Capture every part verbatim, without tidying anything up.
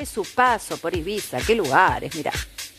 fue su paso por Ibiza, qué lugares, mirá.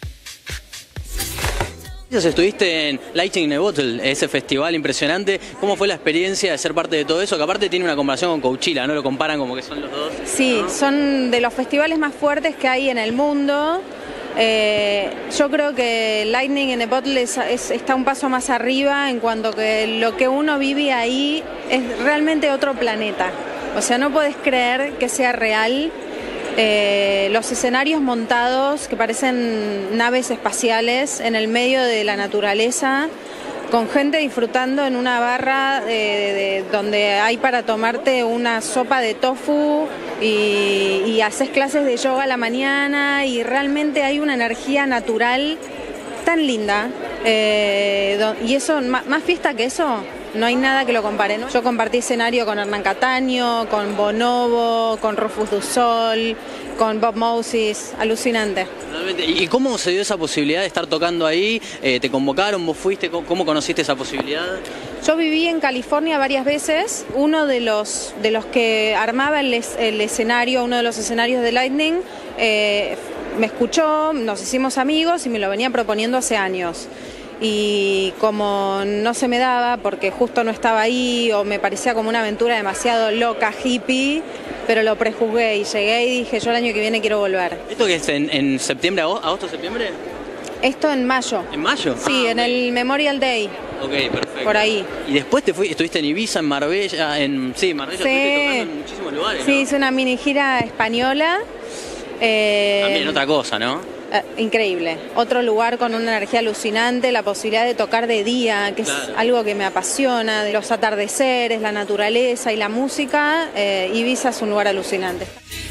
Estuviste en Lightning in a Bottle, ese festival impresionante. ¿Cómo fue la experiencia de ser parte de todo eso? Que aparte tiene una comparación con Coachella, ¿no? Lo comparan como que son los dos. Sí, ¿no? Son de los festivales más fuertes que hay en el mundo. Eh, yo creo que Lightning in a Bottle es, es, está un paso más arriba en cuanto que lo que uno vive ahí es realmente otro planeta. O sea, no podés creer que sea real. Eh, los escenarios montados que parecen naves espaciales en el medio de la naturaleza, con gente disfrutando en una barra de, de, de, donde hay para tomarte una sopa de tofu y, y haces clases de yoga a la mañana y realmente hay una energía natural tan linda. Eh, y eso, más, más fiesta que eso, no hay nada que lo compare, ¿no? Yo compartí escenario con Hernán Cataño, con Bonobo, con Rufus du Sol, con Bob Moses, alucinante. ¿Y cómo se dio esa posibilidad de estar tocando ahí? Eh, ¿Te convocaron? ¿Vos fuiste? ¿Cómo conociste esa posibilidad? Yo viví en California varias veces. Uno de los, de los que armaba el, es, el escenario, uno de los escenarios de Lightning, eh, me escuchó, nos hicimos amigos y me lo venía proponiendo hace años. Y como no se me daba porque justo no estaba ahí o me parecía como una aventura demasiado loca, hippie, pero lo prejuzgué y llegué y dije yo el año que viene quiero volver. ¿Esto que es en, en septiembre, agosto, septiembre? Esto en mayo. ¿En mayo? Sí, ah, en okay. El Memorial Day. Ok, perfecto. Por ahí. Y después te fui, estuviste en Ibiza, en Marbella, en sí, Marbella, sí. Estuviste tocando en muchísimos lugares, Sí, ¿no? hice una mini gira española. Eh, También otra cosa, ¿no? Increíble, otro lugar con una energía alucinante, la posibilidad de tocar de día, que claro. Es algo que me apasiona, de los atardeceres, la naturaleza y la música. eh, Ibiza es un lugar alucinante.